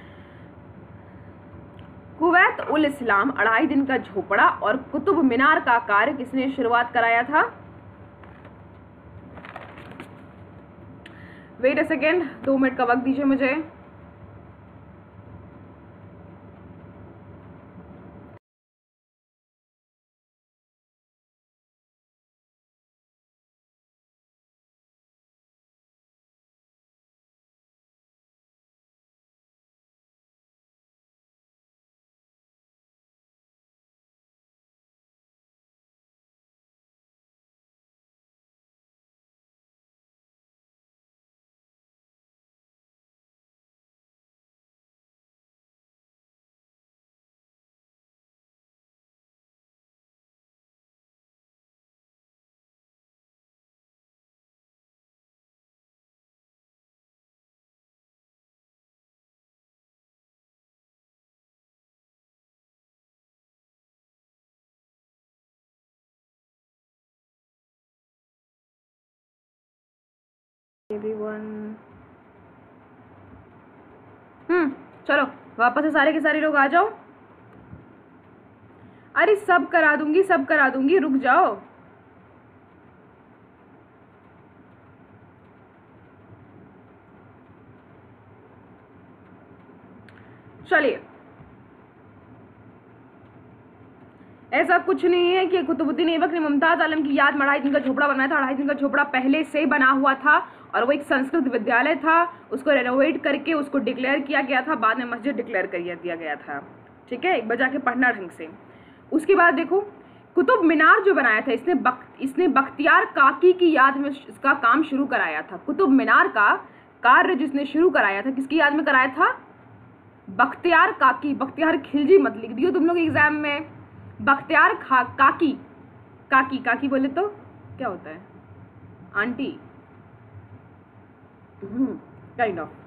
Quwwat ul Islam, अढ़ाई दिन का झोपड़ा और कुतुब मीनार का कार्य किसने शुरुआत कराया था। वेट अ सेकेंड, दो मिनट का वक्त दीजिए मुझे। एवरीवन। हम्म चलो वापस से सारे के सारे लोग आ जाओ। अरे सब करा दूंगी, सब करा दूंगी, रुक जाओ। चलिए, ऐसा कुछ नहीं है कि कुतुबुद्दीन ऐबक ने मुमताज आलम की याद में अढ़ाई दिन का झोपड़ा बनाया था। अढ़ाई दिन का झोपड़ा पहले से बना हुआ था और वो एक संस्कृत विद्यालय था, उसको रेनोवेट करके उसको डिक्लेयर किया गया था, बाद में मस्जिद डिक्लेयर कर दिया गया था। ठीक है, एक बार जाके पढ़ना ढंग से। उसके बाद देखो, कुतुब मीनार जो बनाया था इसने बक, इसने बख्तियार काकी की याद में इसका काम शुरू कराया था। कुतुब मीनार का कार्य जिसने शुरू कराया था, किसकी याद में कराया था? बख्तियार काकी। बख्तियार खिलजी मत लिख दियो तुम लोग एग्जाम में। बख्तियार खा काकी काकी काकी बोले तो क्या होता है? Aunty, kind of.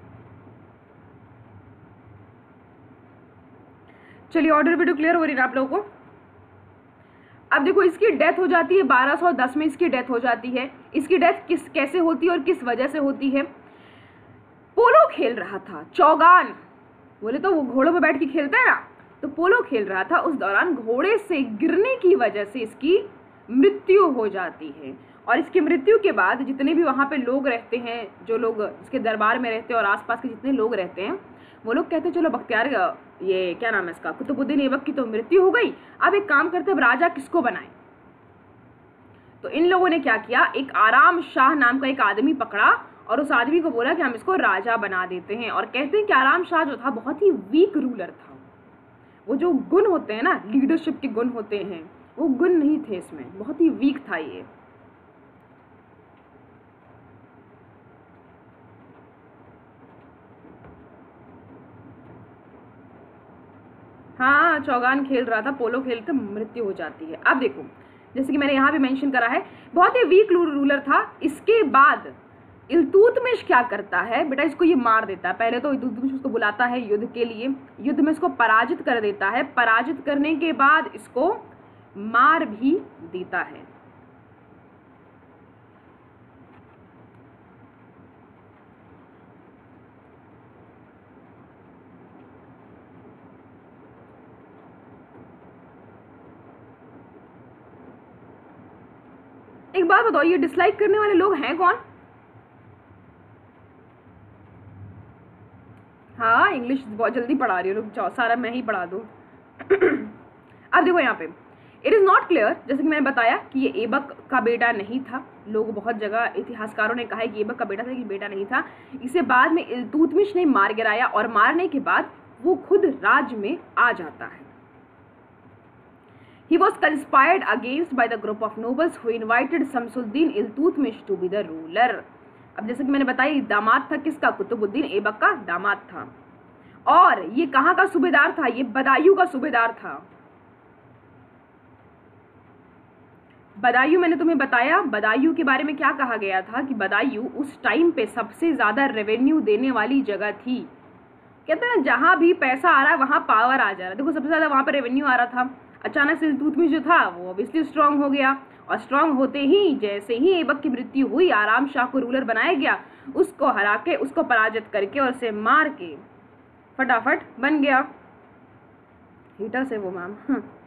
चलिए, ऑर्डर वीडियो क्लियर हो रही है आप लोगों को? अब देखो, इसकी डेथ हो जाती है बारह सौ दस में, इसकी डेथ हो जाती है। इसकी डेथ किस कैसे होती है और किस वजह से होती है? पोलो खेल रहा था, चौगान बोले तो वो घोड़ों पे बैठ के खेलता है ना, तो पोलो खेल रहा था। उस दौरान घोड़े से गिरने की वजह से इसकी मृत्यु हो जाती है। और इसकी मृत्यु के बाद जितने भी वहाँ पे लोग रहते हैं, जो लोग इसके दरबार में रहते हैं और आसपास के जितने लोग रहते हैं, वो लोग कहते हैं चलो बख्तियार, ये क्या नाम है इसका, कुतुबुद्दीन ऐबक की तो मृत्यु हो गई, अब एक काम करते अब राजा किसको बनाए। तो इन लोगों ने क्या किया, एक आराम शाह नाम का एक आदमी पकड़ा और उस आदमी को बोला कि हम इसको राजा बना देते हैं। और कहते हैं कि आराम शाह जो था बहुत ही वीक रूलर था। वो जो गुण होते हैं ना, लीडरशिप के गुण होते हैं, वो गुण नहीं थे इसमें, बहुत ही वीक था ये। हाँ, चौगान खेल रहा था, पोलो खेलते मृत्यु हो जाती है। अब देखो, जैसे कि मैंने यहाँ भी मेंशन करा है, बहुत ही वीक रूलर था। इसके बाद इल्तुतमिश क्या करता है बेटा, इसको ये मार देता है। पहले तो इल्तुतमिश उसको बुलाता है युद्ध के लिए, युद्ध में इसको पराजित कर देता है। पराजित करने के बाद इसको मार भी देता है। एक बात बताओ, ये डिसलाइक करने वाले लोग हैं कौन? हाँ, इंग्लिश बहुत जल्दी पढ़ा रही हूँ, रुक जाओ, सारा मैं ही पढ़ा दूँ। अब देखो यहाँ पे, इट इज़ नॉट क्लियर, जैसे कि मैंने बताया कि ये ऐबक का बेटा नहीं था। लोग बहुत जगह इतिहासकारों ने कहा है कि ऐबक का बेटा था, लेकिन बेटा नहीं था। इसे बाद में इल्तुतमिश ने मार गिराया और मारने के बाद वो खुद राज्य में आ जाता है। He was conspired against by the group of nobles who invited Samsuddin Iltutmish to be the ruler. अब जैसे कि मैंने बताया, दामाद था किसका? कुतुबुद्दीन ऐबक का दामाद था। और ये कहाँ का सूबेदार था? ये बदायूं का सूबेदार था। बदायूं मैंने तुम्हें बताया, बदायूं के बारे में क्या कहा गया था कि बदायूं उस टाइम पे सबसे ज्यादा रेवेन्यू देने वाली जगह थी। कहते हैं ना, जहां भी पैसा आ रहा है वहां पावर आ जा रहा है। देखो, सबसे ज्यादा वहां पर रेवेन्यू आ रहा था। अचानक से इल्तुतमिश जो था वो ऑब्वियसली स्ट्रांग हो गया, और स्ट्रांग होते ही जैसे ही ऐबक की मृत्यु हुई, आराम शाह को रूलर बनाया गया। उसको हरा के, उसको पराजित करके और उसे मार के फटाफट बन गया। हीटर से वो मैम,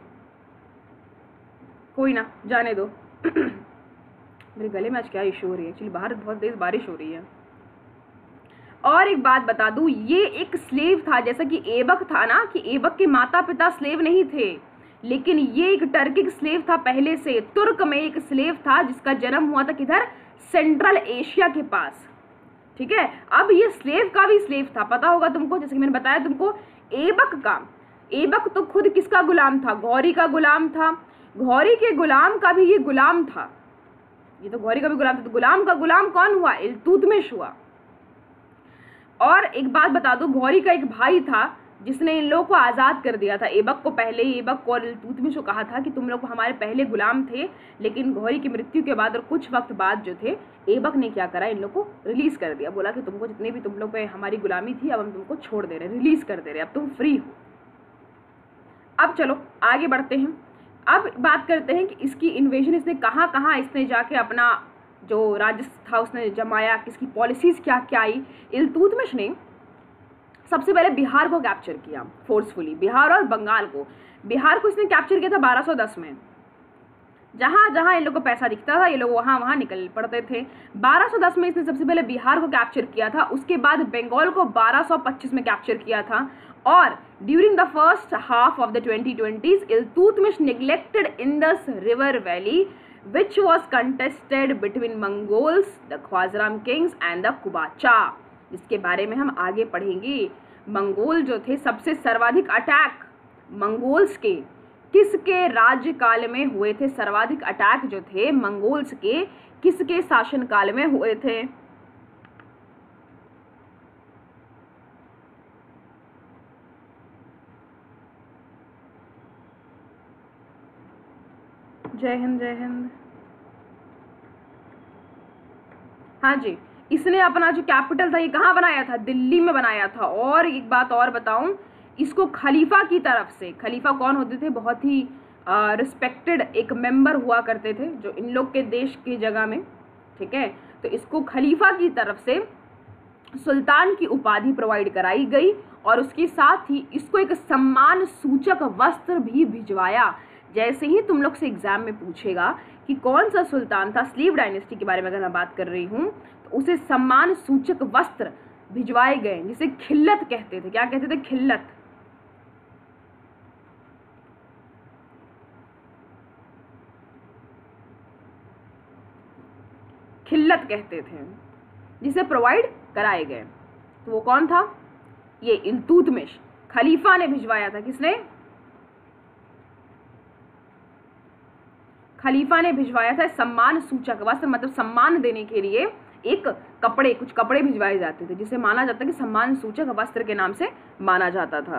कोई ना, जाने दो। मेरे गले में आज क्या इशू हो रही है? एक्चुअली बाहर बहुत तेज बारिश हो रही है। और एक बात बता दूं, ये एक स्लेव था, जैसा कि ऐबक था ना, कि ऐबक के माता पिता स्लेव नहीं थे, लेकिन ये एक टर्किक स्लेव था पहले से। तुर्क में एक स्लेव था जिसका जन्म हुआ था किधर? सेंट्रल एशिया के पास। ठीक है, अब ये स्लेव का भी स्लेव था, पता होगा तुमको, जैसे कि मैंने बताया तुमको। ऐबक का, ऐबक तो खुद किसका गुलाम था? गौरी का गुलाम था। गौरी के गुलाम का भी ये गुलाम था। ये तो गौरी का भी गुलाम था, तो गुलाम का गुलाम कौन हुआ? इल्तुतमिश हुआ। और एक बात बता दो, गौरी का एक भाई था जिसने इन लोगों को आज़ाद कर दिया था। ऐबक को पहले ही ऐबक और इल्तुतमिश को कहा था कि तुम लोग हमारे पहले गुलाम थे, लेकिन गौरी की मृत्यु के बाद और कुछ वक्त बाद जो थे, ऐबक ने क्या करा, इन लोग को रिलीज कर दिया। बोला कि तुमको जितने भी तुम लोग पे हमारी गुलामी थी, अब हम तुमको छोड़ दे रहे, रिलीज कर दे रहे, अब तुम फ्री हो। अब चलो आगे बढ़ते हैं। अब बात करते हैं कि इसकी इन्वेजन इसने कहाँ कहाँ इसने जाके अपना जो राज्य था उसने जमाया, किसकी पॉलिसीज क्या क्या आई। इल्तुतमिश ने सबसे पहले बिहार को कैप्चर किया फोर्सफुली, बिहार और बंगाल को। बिहार को इसने कैप्चर किया था बारह सौ दस में। जहाँ जहाँ इन लोगों को पैसा दिखता था ये लोग वहाँ वहाँ निकल पड़ते थे। बारह सौ दस में इसने सबसे पहले बिहार को कैप्चर किया था, उसके बाद बंगाल को बारह सौ पच्चीस में कैप्चर किया था। और during the first half of the twenty twenties Iltutmish neglected Indus river valley which was contested between Mongols, the Khwarazm kings and the Kubacha, जिसके बारे में हम आगे पढ़ेंगे। मंगोल जो थे सबसे सर्वाधिक अटैक मंगोल्स के किसके राज्यकाल में हुए थे? सर्वाधिक अटैक जो थे मंगोल्स के किसके शासनकाल में हुए थे? जय हिंद, जय हिंद। हाँ जी, इसने अपना जो कैपिटल था ये कहाँ बनाया था? दिल्ली में बनाया था। और एक बात और बताऊं, इसको खलीफा की तरफ से, खलीफा कौन होते थे? बहुत ही रिस्पेक्टेड एक मेंबर हुआ करते थे जो इन लोग के देश की जगह में, ठीक है। तो इसको खलीफा की तरफ से सुल्तान की उपाधि प्रोवाइड कराई गई और उसके साथ ही इसको एक सम्मान सूचक वस्त्र भी भिजवाया। जैसे ही तुम लोग से एग्जाम में पूछेगा कि कौन सा सुल्तान था, स्लीव डायनेस्टी के बारे में अगर मैं बात कर रही हूँ, तो उसे सम्मान सूचक वस्त्र भिजवाए गए जिसे खिल्लत कहते थे। क्या कहते थे? खिल्लत। खिल्लत कहते थे, जिसे प्रोवाइड कराए गए। तो वो कौन था? ये इल्तुतमिश, खलीफा ने भिजवाया था। किसने? खलीफा ने भिजवाया था सम्मान सूचक वस्त्र, मतलब सम्मान देने के लिए एक कपड़े, कुछ कपड़े भिजवाए जाते थे जिसे माना जाता है कि सम्मान सूचक वस्त्र के नाम से माना जाता था।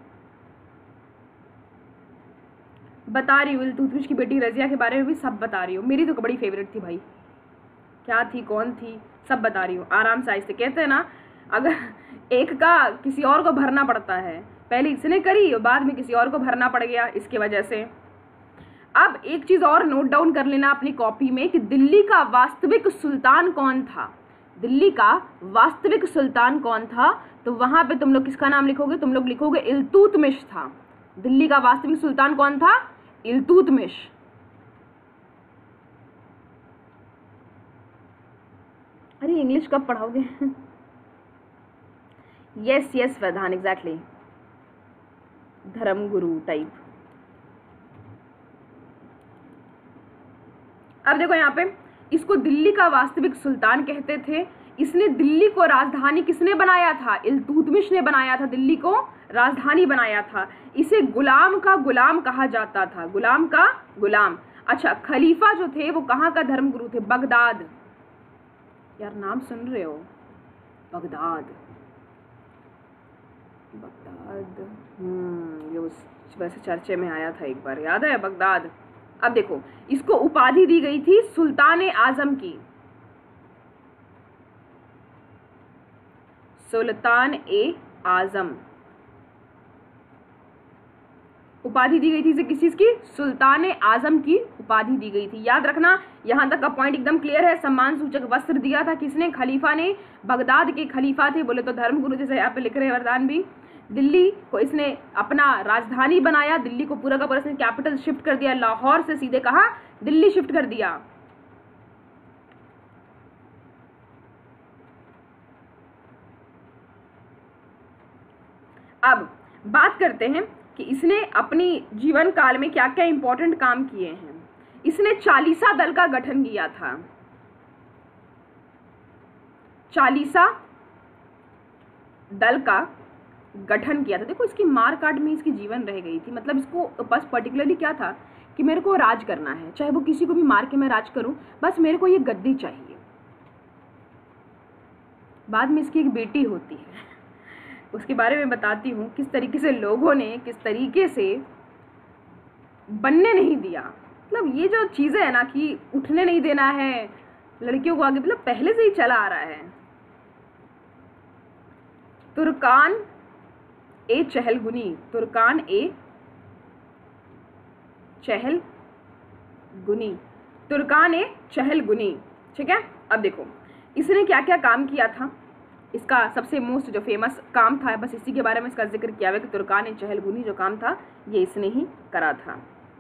बता रही हूँ इल्तुतमिश की बेटी रजिया के बारे में भी सब बता रही हूँ। मेरी तो बड़ी फेवरेट थी भाई, क्या थी, कौन थी, सब बता रही हूँ आराम से आहिस्ते। कहते हैं ना, अगर एक का किसी और को भरना पड़ता है, पहले इसने करी और बाद में किसी और को भरना पड़ गया इसकी वजह से। अब एक चीज और नोट डाउन कर लेना अपनी कॉपी में कि दिल्ली का वास्तविक सुल्तान कौन था। दिल्ली का वास्तविक सुल्तान कौन था? तो वहां पे तुम लोग किसका नाम लिखोगे? तुम लोग लिखोगे इल्तुतमिश था। दिल्ली का वास्तविक सुल्तान कौन था? इल्तुतमिश। अरे इंग्लिश कब पढ़ाओगे? यस यस वैधान, एग्जैक्टली, धर्मगुरु टाइप। अब देखो यहाँ पे, इसको दिल्ली का वास्तविक सुल्तान कहते थे। इसने दिल्ली को राजधानी किसने बनाया था? इल्तुतमिश ने बनाया था, दिल्ली को राजधानी बनाया था। इसे गुलाम का गुलाम कहा जाता था, गुलाम का गुलाम। अच्छा, खलीफा जो थे वो कहाँ का धर्मगुरु थे? बगदाद। यार नाम सुन रहे हो? बगदाद, बगदाद, हम्म ये उस वैसे चर्चे में आया था एक बार, याद है बगदाद। अब देखो, इसको उपाधि दी गई थी सुल्तान ए आजम की, सुल्तान ए आजम उपाधि दी गई थी। इसे किस चीज की? सुल्तान ए आजम की उपाधि दी गई थी। याद रखना, यहां तक का पॉइंट एकदम क्लियर है। सम्मान सूचक वस्त्र दिया था किसने? खलीफा ने। बगदाद के खलीफा थे, बोले तो धर्मगुरु, जैसे यहाँ पे लिख रहे हैं वरदान भी। दिल्ली को इसने अपना राजधानी बनाया, दिल्ली को पूरा का पूरा इसने कैपिटल शिफ्ट कर दिया, लाहौर से सीधे कहा दिल्ली शिफ्ट कर दिया। अब बात करते हैं कि इसने अपनी जीवन काल में क्या क्या इंपॉर्टेंट काम किए हैं। इसने चालीसा दल का गठन किया था, चालीसा दल का गठन किया था। देखो, इसकी मार काट में इसकी जीवन रह गई थी, मतलब इसको बस पर्टिकुलरली क्या था कि मेरे को राज करना है, चाहे वो किसी को भी मार के मैं राज करूं, बस मेरे को ये गद्दी चाहिए। बाद में इसकी एक बेटी होती है, उसके बारे में बताती हूँ किस तरीके से लोगों ने किस तरीके से बनने नहीं दिया। मतलब ये जो चीज़ें है ना कि उठने नहीं देना है लड़कियों को आगे, मतलब पहले से ही चला आ रहा है। तुर्कान ए चहलगुनी, तुर्कान ए चहलगुनी, तुर्कान ए चहलगुनी, ठीक है। अब देखो इसने क्या क्या काम किया था, इसका सबसे मोस्ट जो फेमस काम था, बस इसी के बारे में इसका जिक्र किया हुआ कि तुर्कान चहलगुनी जो काम था ये इसने ही करा था।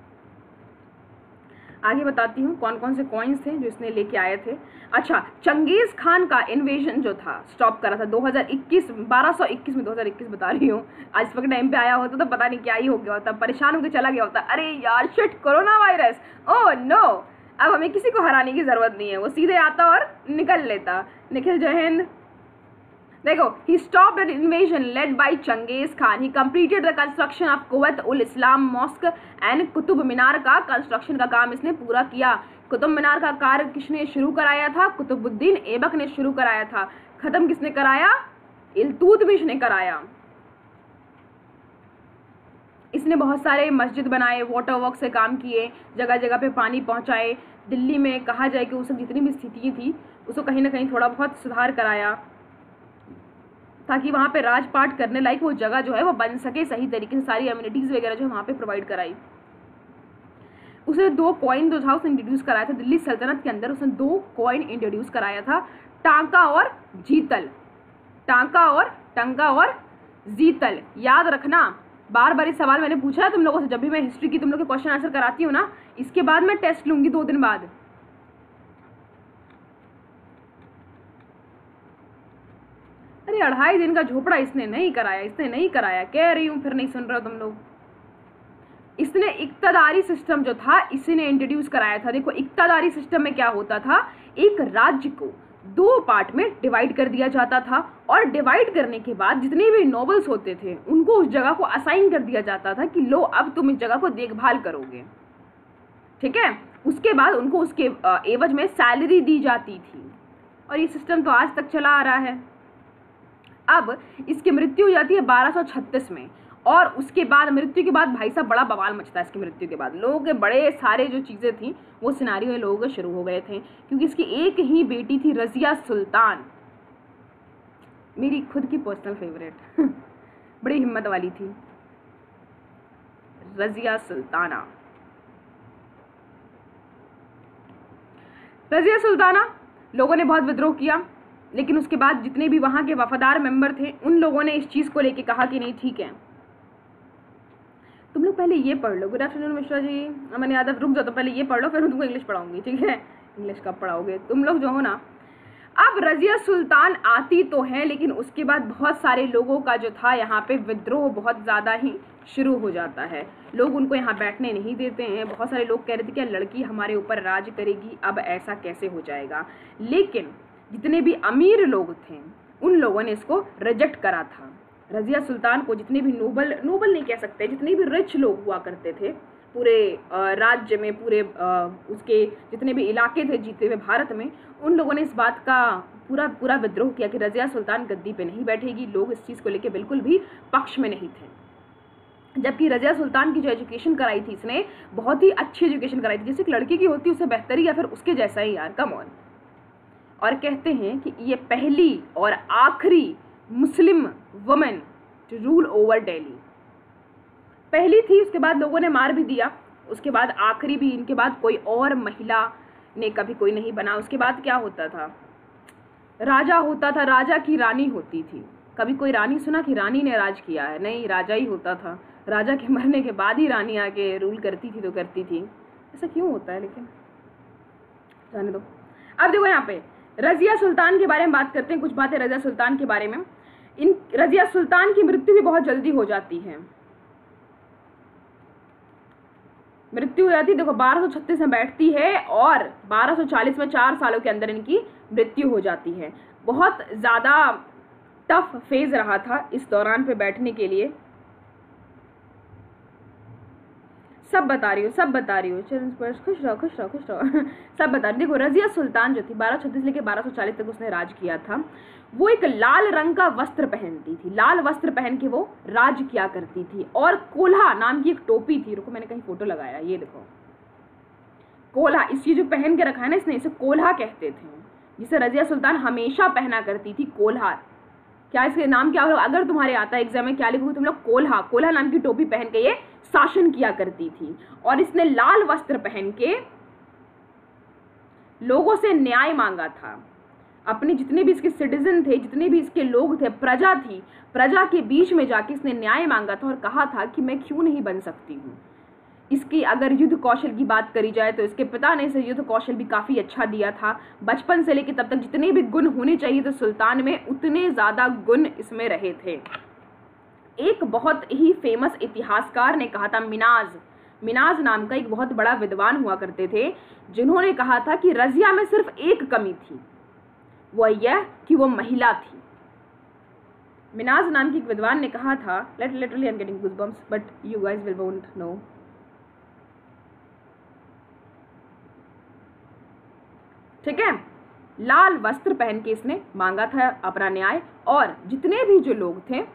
आगे बताती हूँ कौन कौन से कॉइन्स थे जो इसने लेके आए थे। अच्छा, चंगेज खान का इन्वेजन जो था स्टॉप करा था दो हज़ार इक्कीस बारह सौ इक्कीस में, दो हज़ार इक्कीस बता रही हूँ, आज इस वक्त टाइम पे आया होता तो पता नहीं क्या ही हो गया होता, परेशान होकर चला गया होता, अरे यार shit corona virus, oh no. अब हमें किसी को हराने की जरूरत नहीं है, वो सीधे आता और निकल लेता। निखिल जय हिंद। देखो, he stopped an invasion led by Changiz Khan. He completed the construction of Quwwat ul Islam Mosque and Qutub Minar का कंस्ट्रक्शन का काम इसने पूरा किया। कुतुब मीनार का कार्य किसने शुरू कराया था? कुतुबुद्दीन ऐबक ने शुरू कराया था। खत्म किसने कराया? इल्तुतमिश ने कराया। इसने बहुत सारे मस्जिद बनाए, वाटर वर्क से काम किए, जगह जगह पे पानी पहुंचाए। दिल्ली में कहा जाए कि उस वक्त जितनी भी स्थिति थी उसको कहीं ना कहीं थोड़ा बहुत सुधार कराया ताकि वहाँ पे राजपाट करने लायक वो जगह जो है वो बन सके सही तरीके से, सारी एमिनिटीज़ वगैरह जो है वहाँ पे प्रोवाइड कराई। उसने दो कॉइन जो था उसने इंट्रोड्यूस कराया था दिल्ली सल्तनत के अंदर, उसने दो कॉइन इंट्रोड्यूस कराया था, टांका और जीतल। टांका और टंका और जीतल याद रखना। बार बार इस सवाल मैंने पूछा है तुम लोगों से, जब भी मैं हिस्ट्री की तुम लोग के क्वेश्चन आंसर कराती हूँ ना, इसके बाद मैं टेस्ट लूंगी दो दिन बाद। अरे अढ़ाई दिन का झोपड़ा इसने नहीं कराया, इसने नहीं कराया, कह रही हूँ फिर नहीं सुन रहे हो तुम लोग। इसने इक्तदारी सिस्टम जो था इसने इंट्रोड्यूस कराया था। देखो इक्तदारी सिस्टम में क्या होता था, एक राज्य को दो पार्ट में डिवाइड कर दिया जाता था और डिवाइड करने के बाद जितने भी नोबल्स होते थे उनको उस जगह को असाइन कर दिया जाता था कि लो अब तुम इस जगह को देखभाल करोगे, ठीक है। उसके बाद उनको उसके एवज में सैलरी दी जाती थी और ये सिस्टम तो आज तक चला आ रहा है। अब इसकी मृत्यु हो जाती है बारह सौ छत्तीस में और उसके बाद मृत्यु के बाद भाई साहब बड़ा बवाल मचता है। इसकी मृत्यु के बाद लोगों के बड़े सारे जो चीज़ें थी वो सिनारियो में लोगों के शुरू हो गए थे, क्योंकि इसकी एक ही बेटी थी रजिया सुल्तान, मेरी खुद की पर्सनल फेवरेट बड़ी हिम्मत वाली थी रजिया सुल्ताना। रजिया सुल्ताना लोगों ने बहुत विद्रोह किया, लेकिन उसके बाद जितने भी वहाँ के वफादार मेंबर थे उन लोगों ने इस चीज़ को लेके कहा कि नहीं ठीक है तुम लोग पहले ये पढ़ लो। गुड आफ्टरनून मिश्रा जी, अमन यादव रुक जाओ, तो पहले ये पढ़ लो फिर मैं तुमको इंग्लिश पढ़ाऊंगी, ठीक है। इंग्लिश कब पढ़ाओगे तुम लोग जो हो ना। अब रजिया सुल्तान आती तो है लेकिन उसके बाद बहुत सारे लोगों का जो था यहाँ पे विद्रोह बहुत ज़्यादा ही शुरू हो जाता है। लोग उनको यहाँ बैठने नहीं देते हैं। बहुत सारे लोग कह रहे थे कि लड़की हमारे ऊपर राज करेगी, अब ऐसा कैसे हो जाएगा। लेकिन जितने भी अमीर लोग थे उन लोगों ने इसको रिजेक्ट करा था। रजिया सुल्तान को जितने भी नोबल नोबल नहीं कह सकते, जितने भी रिच लोग हुआ करते थे पूरे राज्य में, पूरे उसके जितने भी इलाके थे जीते हुए भारत में, उन लोगों ने इस बात का पूरा पूरा विद्रोह किया कि रजिया सुल्तान गद्दी पे नहीं बैठेगी। लोग इस चीज़ को लेकर बिल्कुल भी पक्ष में नहीं थे। जबकि रजिया सुल्तान की जो एजुकेशन कराई थी इसने बहुत ही अच्छी एजुकेशन कराई थी, जैसे एक लड़की की होती है उससे बेहतर ही या फिर उसके जैसा ही, यार कम ऑन। और कहते हैं कि ये पहली और आखिरी Muslim women to rule over Delhi, पहली थी। उसके बाद लोगों ने मार भी दिया, उसके बाद आखिरी भी। इनके बाद कोई और महिला ने कभी कोई नहीं बना। उसके बाद क्या होता था, राजा होता था, राजा की रानी होती थी। कभी कोई रानी सुना कि रानी ने राज किया है? नहीं, राजा ही होता था। राजा के मरने के बाद ही रानी आके रूल करती थी तो करती थी। ऐसा क्यों होता है, लेकिन जाने दो। अब देखो यहाँ पे रजिया सुल्तान के बारे में बात करते हैं, कुछ बातें रजिया सुल्तान के बारे में। इन रजिया सुल्तान की मृत्यु भी बहुत जल्दी हो जाती है। मृत्यु हो जाती है, देखो बारह सौ छत्तीस में बैठती है और बारह सौ चालीस में चार सालों के अंदर इनकी मृत्यु हो जाती है। बहुत ज़्यादा टफ फेज रहा था इस दौरान पे बैठने के लिए। सब बता रही हो, सब बता रही हो, चलो खुश रहो खुश रहो खुश रहो सब बता रही। देखो रजिया सुल्तान जो थी बारह सौ छत्तीस लेके बारह सौ चालीस तक उसने राज किया था। वो एक लाल रंग का वस्त्र पहनती थी, लाल वस्त्र पहन के वो राज किया करती थी। और कोल्हा नाम की एक टोपी थी, रुको मैंने कहीं फोटो लगाया, ये देखो कोल्हा, इस चीज जो पहन के रखा है ना इसने, इसे कोल्हा कहते थे, जिसे रजिया सुल्तान हमेशा पहना करती थी। कोल्हा, क्या इसके नाम क्या होगा अगर तुम्हारे आता है एग्जाम में, क्या लिखोगे तुम लोग? कोल्हा। कोल्हा नाम की टोपी पहन के ये शासन किया करती थी। और इसने लाल वस्त्र पहन के लोगों से न्याय मांगा था। अपने जितने भी इसके सिटीजन थे, जितने भी इसके लोग थे, प्रजा थी, प्रजा के बीच में जाके इसने न्याय मांगा था और कहा था कि मैं क्यों नहीं बन सकती हूँ। इसकी अगर युद्ध कौशल की बात करी जाए तो इसके पिता ने इसे युद्ध कौशल भी काफ़ी अच्छा दिया था। बचपन से लेकर तब तक जितने भी गुण होने चाहिए थे सुल्तान में, उतने ज़्यादा गुण इसमें रहे थे। एक बहुत ही फेमस इतिहासकार ने कहा था, मिनाज मिनाज नाम का एक बहुत बड़ा विद्वान हुआ करते थे, जिन्होंने कहा था कि रज़िया में सिर्फ एक कमी थी, वह यह कि वो महिला थी। मिनाज नाम की एक विद्वान ने कहा था, let literally I am getting goosebumps but you guys will won't know. ठीक है, लाल वस्त्र पहन के इसने मांगा था अपना न्याय, और जितने भी जो लोग थे,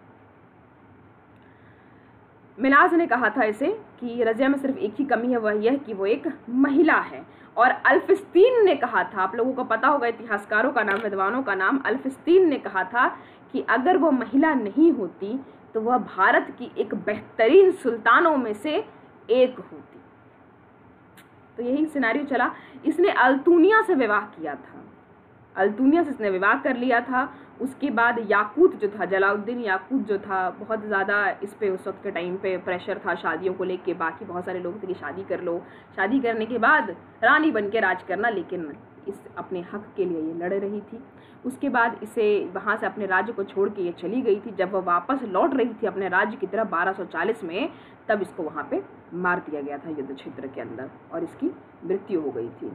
मिनाज ने कहा था इसे कि रज़िया में सिर्फ एक ही कमी है, वह यह कि वो एक महिला है। और अल्फिस्तीन ने कहा था, आप लोगों को पता होगा इतिहासकारों का नाम, विद्वानों का नाम, अल्फिस्तीन ने कहा था कि अगर वो महिला नहीं होती तो वह भारत की एक बेहतरीन सुल्तानों में से एक होती। तो यही सिनेरियो चला। इसने अल्तुनिया से विवाह किया था, अल्तुनिया से इसने विवाह कर लिया था। उसके बाद याकूत जो था, जलाउद्दीन याकूत जो था, बहुत ज़्यादा इस पे उस वक्त के टाइम पे प्रेशर था शादियों को लेके। बाकी बहुत सारे लोग थे कि शादी कर लो, शादी करने के बाद रानी बन के राज करना, लेकिन इस अपने हक के लिए ये लड़ रही थी। उसके बाद इसे वहाँ से अपने राज्य को छोड़ के ये चली गई थी। जब वह वापस लौट रही थी अपने राज्य की तरफ बारह सौ चालीस में, तब इसको वहाँ पे मार दिया गया था युद्ध क्षेत्र के अंदर, और इसकी मृत्यु हो गई थी।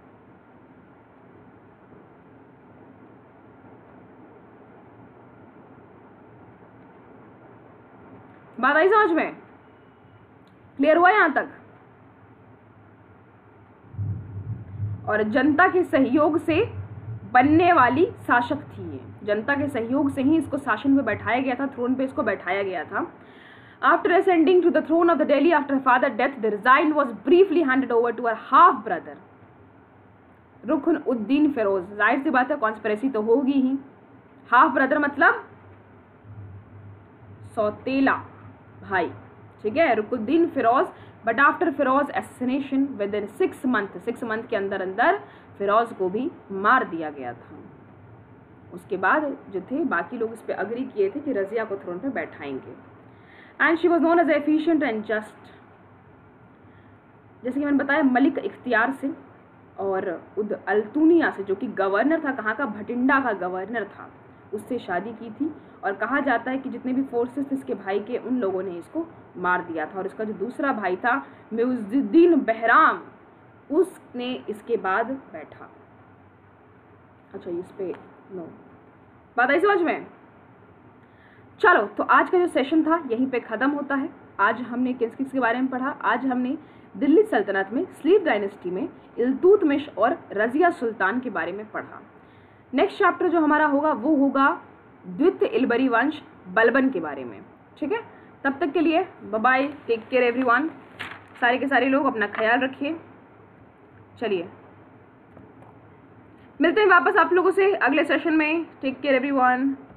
बात आई समझ में? क्लियर हुआ यहाँ तक? और जनता के सहयोग से बनने वाली शासक थी ये, जनता के सहयोग से ही इसको शासन पे बैठाया गया था, थ्रोन पे इसको बैठाया गया था। After ascending to the throne of the Delhi after her father's death, the reign was briefly handed over to her half brother रुकन उद्दीन फिरोज। जाहिर सी बात है कॉन्स्पिरेसी तो होगी ही। हाफ ब्रदर मतलब सौतेला भाई, ठीक है, Ruknuddin Firoz. But after Firoz assassination within six month six month के अंदर अंदर फिरोज को भी मार दिया गया था। उसके बाद जो थे बाकी लोग इस पर अग्री किए थे कि रज़िया को थ्रोन पे बैठाएंगे। And she was known as efficient and just, जैसे कि मैंने बताया, मलिक इख्तियार से और उद अल्तुनिया से, जो कि गवर्नर था, कहाँ का, भटिंडा का गवर्नर था, उससे शादी की थी। और कहा जाता है कि जितने भी फोर्सेस थे इसके भाई के, उन लोगों ने इसको मार दिया था। और इसका जो दूसरा भाई था मुइज़ुद्दीन बहराम, उसने इसके बाद बैठा। अच्छा, इस पे नो बात आई समझ में? चलो, तो आज का जो सेशन था यहीं पे ख़त्म होता है। आज हमने किस किस के बारे में पढ़ा? आज हमने दिल्ली सल्तनत में स्लीव डायनेस्टी में इल्तुतमिश और रज़िया सुल्तान के बारे में पढ़ा। नेक्स्ट चैप्टर जो हमारा होगा वो होगा द्वितीय इल्बरी वंश बलबन के बारे में। ठीक है, तब तक के लिए bye bye, take care everyone. सारे के सारे लोग अपना ख्याल रखिए। चलिए, मिलते हैं वापस आप लोगों से अगले सेशन में। Take care everyone.